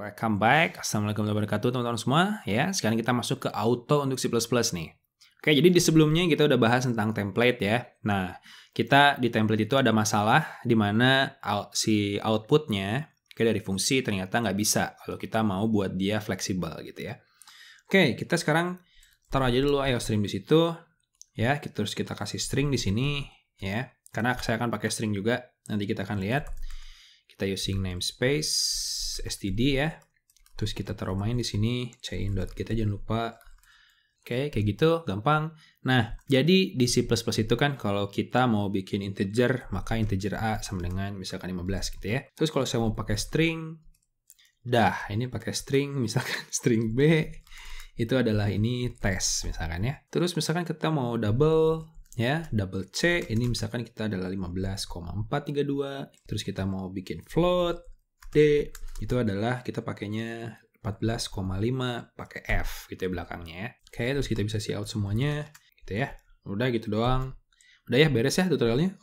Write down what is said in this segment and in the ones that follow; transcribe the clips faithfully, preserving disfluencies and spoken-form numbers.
welcome back. Assalamualaikum warahmatullahi wabarakatuh teman-teman semua. Ya, sekarang kita masuk ke auto untuk C plus plus nih. Oke, jadi di sebelumnya kita udah bahas tentang template ya. Nah, kita di template itu ada masalah di mana out, si outputnya oke, dari fungsi ternyata nggak bisa kalau kita mau buat dia fleksibel gitu ya. Oke, kita sekarang taruh aja dulu IOStream di situ ya. Terus kita kasih string di sini ya. Karena saya akan pakai string juga. Nanti kita akan lihat. Kita using namespace std ya. Terus kita taruh main di sini chain.get jangan lupa. Oke, kayak gitu gampang. Nah, jadi di C plus plus itu kan kalau kita mau bikin integer, maka integer A sama dengan misalkan lima belas gitu ya. Terus kalau saya mau pakai string, dah ini pakai string, misalkan string B, itu adalah ini test misalkan ya. Terus misalkan kita mau double, ya double C, ini misalkan kita adalah lima belas koma empat tiga dua. Terus kita mau bikin float, D, itu adalah kita pakainya empat belas koma lima pakai F gitu ya belakangnya ya. Oke, terus kita bisa see out semuanya gitu ya. Udah gitu doang. Udah ya, beres ya tutorialnya.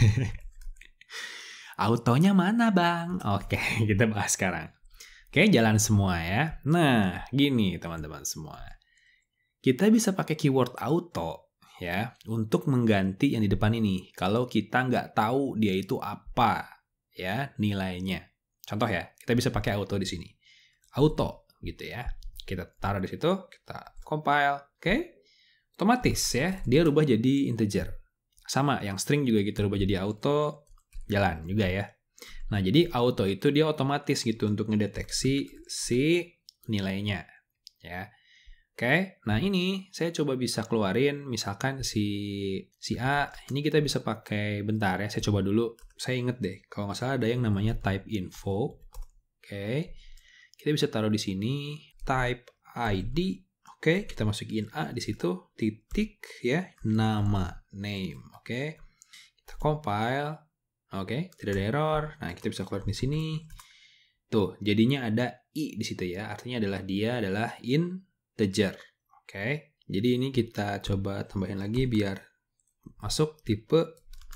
Autonya mana, Bang? Oke, kita bahas sekarang. Oke, jalan semua ya. Nah, gini teman-teman semua. Kita bisa pakai keyword auto ya untuk mengganti yang di depan ini. Kalau kita nggak tahu dia itu apa ya nilainya. Contoh ya, kita bisa pakai auto di sini. Auto gitu ya. Kita taruh di situ, kita compile, oke? Okay? Otomatis ya, dia rubah jadi integer. Sama, yang string juga kita rubah jadi auto, jalan juga ya. Nah, jadi auto itu dia otomatis gitu untuk ngedeteksi si nilainya ya. Oke, okay? Nah ini saya coba bisa keluarin misalkan si si A, ini kita bisa pakai bentar ya, saya coba dulu. Saya inget deh, kalau nggak salah ada yang namanya type info. Oke. Okay? Kita bisa taruh di sini type I D. Oke, okay, kita masukin A di situ, titik ya, nama name. Oke. Okay. Kita compile. Oke, okay, tidak ada error. Nah, kita bisa keluar di sini. Tuh, jadinya ada I di situ ya. Artinya adalah dia adalah integer. Oke. Okay. Jadi ini kita coba tambahin lagi biar masuk tipe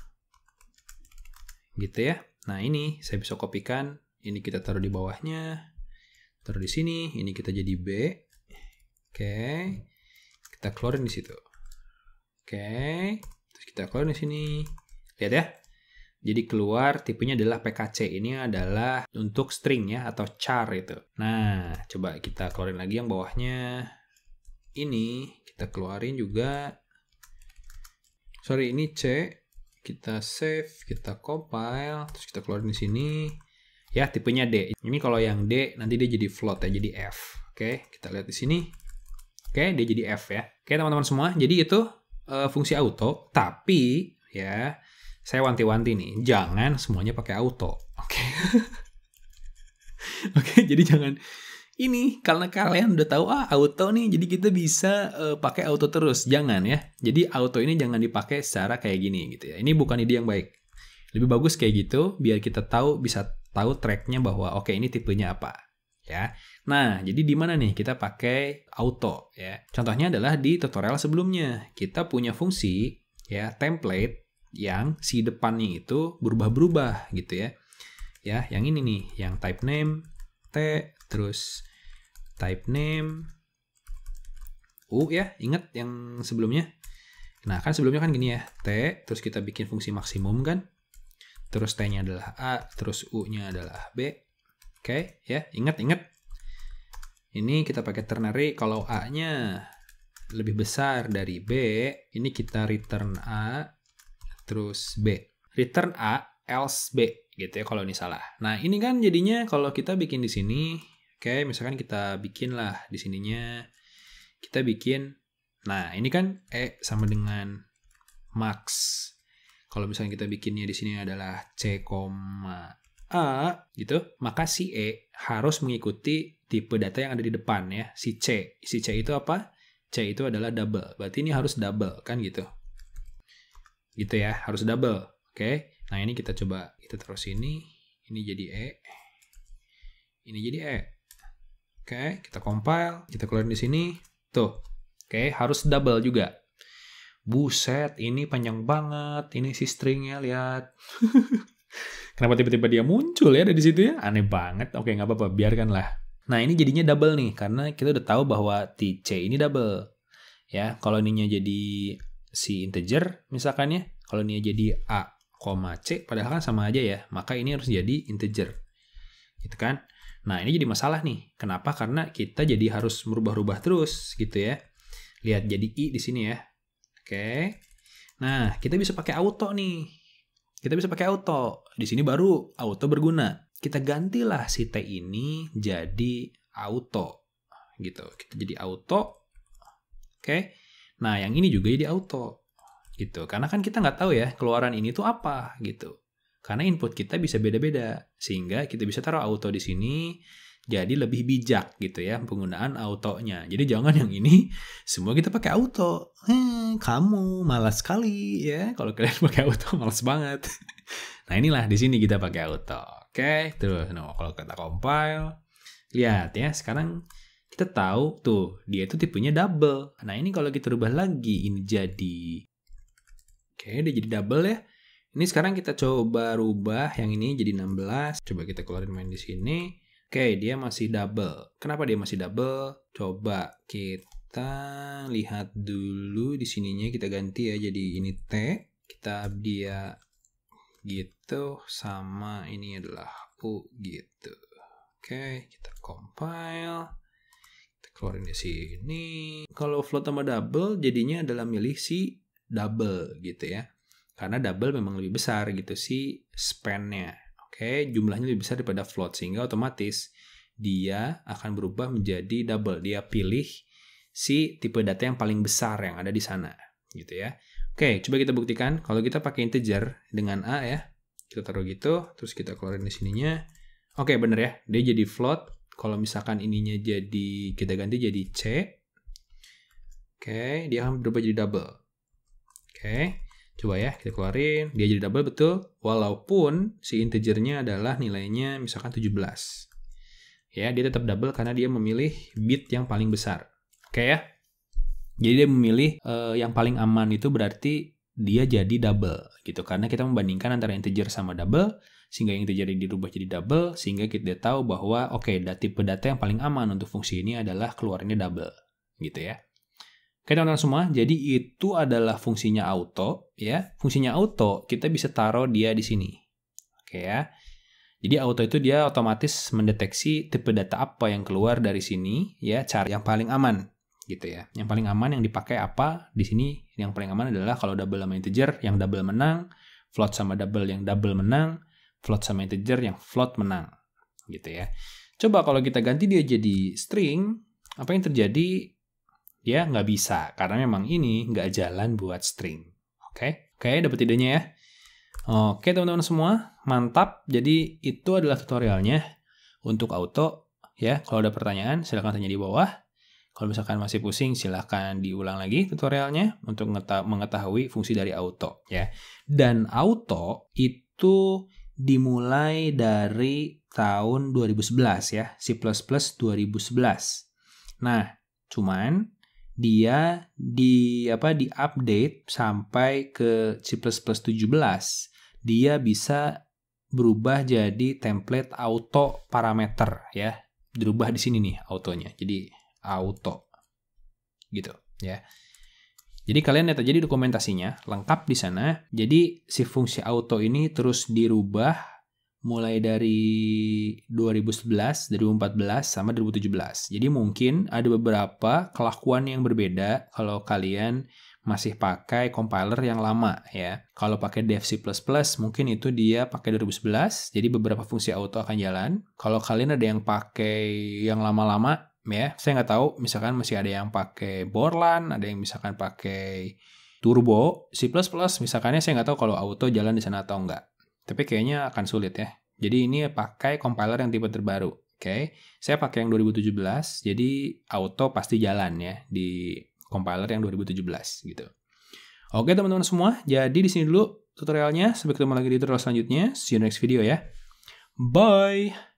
gitu ya. Nah, ini saya bisa kopikan. Ini kita taruh di bawahnya. Taruh di sini, ini kita jadi B. Oke. Kita keluarin di situ. Oke. Terus kita keluarin di sini. Lihat ya. Jadi keluar tipenya adalah P K C. Ini adalah untuk string ya atau char itu. Nah, coba kita keluarin lagi yang bawahnya. Ini kita keluarin juga. Sorry, ini C. Kita save, kita compile, terus kita keluarin di sini. Ya, tipenya D. Ini kalau yang D nanti dia jadi float ya, jadi F. Oke, kita lihat di sini. Oke, dia jadi F ya. Oke, teman-teman semua. Jadi itu uh, fungsi auto, tapi ya saya wanti-wanti nih, jangan semuanya pakai auto. Oke. Oke, jadi jangan ini karena kalian udah tahu ah auto nih, jadi kita bisa uh, pakai auto terus. Jangan ya. Jadi auto ini jangan dipakai secara kayak gini gitu ya. Ini bukan ide yang baik. Lebih bagus kayak gitu biar kita tahu bisa tahu tracknya bahwa oke okay, ini tipenya apa ya. Nah, jadi di mana nih kita pakai auto ya. Contohnya adalah di tutorial sebelumnya. Kita punya fungsi ya template yang si depannya itu berubah-berubah gitu ya. Ya, yang ini nih, yang type name T, terus type name U ya, ingat yang sebelumnya. Nah, kan sebelumnya kan gini ya, T, terus kita bikin fungsi maksimum kan. Terus T-nya adalah A, terus U-nya adalah B. Oke, okay, ya, ingat-ingat. Ini kita pakai ternary, kalau A-nya lebih besar dari B, ini kita return A, terus B. Return A, else B, gitu ya kalau ini salah. Nah, ini kan jadinya kalau kita bikin di sini, oke, okay, misalkan kita bikin lah di sininya, kita bikin, nah ini kan E sama dengan max. Kalau misalnya kita bikinnya di sini adalah C, A gitu, maka si E harus mengikuti tipe data yang ada di depan ya, si C. Si C itu apa? C itu adalah double. Berarti ini harus double kan gitu. Gitu ya, harus double. Oke. Nah, ini kita coba kita taruh sini, ini jadi E. Ini jadi E. Oke, kita compile, kita keluarin di sini. Tuh. Oke, harus double juga. Buset, ini panjang banget. Ini si stringnya, lihat. Kenapa tiba-tiba dia muncul ya dari situ ya? Aneh banget. Oke, nggak apa-apa, biarkanlah. Nah, ini jadinya double nih, karena kita udah tahu bahwa T C ini double. Ya, kalau ininya jadi si integer, misalkan ya, kalau ini jadi A, C, padahal kan sama aja ya, maka ini harus jadi integer. Gitu kan? Nah, ini jadi masalah nih. Kenapa? Karena kita jadi harus merubah-rubah terus, gitu ya. Lihat, jadi I di sini ya. Oke. Nah, kita bisa pakai auto nih. Kita bisa pakai auto. Di sini baru auto berguna. Kita gantilah si T ini jadi auto. Gitu. Kita jadi auto. Oke. Nah, yang ini juga jadi auto. Gitu. Karena kan kita nggak tahu ya, keluaran ini tuh apa, gitu. Karena input kita bisa beda-beda. Sehingga kita bisa taruh auto di sini. Jadi lebih bijak gitu ya penggunaan autonya. Jadi jangan yang ini semua kita pakai auto. Eh, kamu malas sekali ya. Kalau kalian pakai auto malas banget. Nah inilah di sini kita pakai auto. Oke, terus nah, kalau kita compile, lihat ya sekarang kita tahu tuh dia itu tipenya double. Nah ini kalau kita rubah lagi ini jadi, oke dia jadi double ya. Ini sekarang kita coba rubah yang ini jadi enam belas. Coba kita keluarin main di sini. Oke, dia masih double. Kenapa dia masih double? Coba kita lihat dulu di sininya kita ganti ya. Jadi ini T, kita dia gitu sama ini adalah U gitu. Oke, kita compile. Kita keluarin di sini. Kalau float sama double jadinya adalah milih si double gitu ya. Karena double memang lebih besar gitu si span-nya. Oke, jumlahnya lebih besar daripada float sehingga otomatis dia akan berubah menjadi double. Dia pilih si tipe data yang paling besar yang ada di sana, gitu ya. Oke, coba kita buktikan kalau kita pakai integer dengan A ya. Kita taruh gitu, terus kita keluarin di sininya. Oke, bener ya. Dia jadi float. Kalau misalkan ininya jadi kita ganti jadi C. Oke, dia akan berubah jadi double. Oke. Coba ya, kita keluarin. Dia jadi double betul. Walaupun si integernya adalah nilainya misalkan tujuh belas. Ya, dia tetap double karena dia memilih bit yang paling besar. Oke ya. Jadi dia memilih uh, yang paling aman itu berarti dia jadi double. Gitu. Karena kita membandingkan antara integer sama double. Sehingga integer ini dirubah jadi double. Sehingga kita tahu bahwa oke, okay, tipe data yang paling aman untuk fungsi ini adalah keluarinnya double. Gitu ya. Oke teman-teman semua, jadi itu adalah fungsinya auto ya. Fungsinya auto kita bisa taruh dia di sini. Oke ya. Jadi auto itu dia otomatis mendeteksi tipe data apa yang keluar dari sini ya, cara yang paling aman gitu ya. Yang paling aman yang dipakai apa di sini? Yang paling aman adalah kalau double sama integer yang double menang, float sama double yang double menang, float sama integer yang float menang gitu ya. Coba kalau kita ganti dia jadi string, apa yang terjadi? Ya nggak bisa, karena memang ini nggak jalan buat string. Oke, oke, dapat idenya ya? Oke teman-teman semua, mantap. Jadi itu adalah tutorialnya untuk auto. Ya, kalau ada pertanyaan silahkan tanya di bawah. Kalau misalkan masih pusing, silahkan diulang lagi tutorialnya untuk mengetahui fungsi dari auto. Ya, dan auto itu dimulai dari tahun dua ribu sebelas ya, C plus plus dua ribu sebelas. Nah, cuman dia di apa di update sampai ke C plus plus tujuh belas. Dia bisa berubah jadi template auto parameter ya. Dirubah di sini nih autonya. Jadi auto. Gitu ya. Jadi kalian lihat aja di dokumentasinya lengkap di sana. Jadi si fungsi auto ini terus dirubah mulai dari dua ribu sebelas, dua ribu empat belas, sama dua ribu tujuh belas. Jadi mungkin ada beberapa kelakuan yang berbeda kalau kalian masih pakai compiler yang lama ya. Kalau pakai dev C plus plus mungkin itu dia pakai dua ribu sebelas, jadi beberapa fungsi auto akan jalan. Kalau kalian ada yang pakai yang lama-lama ya, saya nggak tahu, misalkan masih ada yang pakai Borland, ada yang misalkan pakai Turbo, C plus plus misalkannya saya nggak tahu kalau auto jalan di sana atau enggak. Tapi kayaknya akan sulit ya. Jadi ini pakai compiler yang tipe terbaru. Oke, okay. Saya pakai yang dua ribu tujuh belas, jadi auto pasti jalan ya di compiler yang dua ribu tujuh belas gitu. Oke teman-teman semua, jadi di sini dulu tutorialnya. Sampai ketemu lagi di tutorial selanjutnya. See you next video ya. Bye!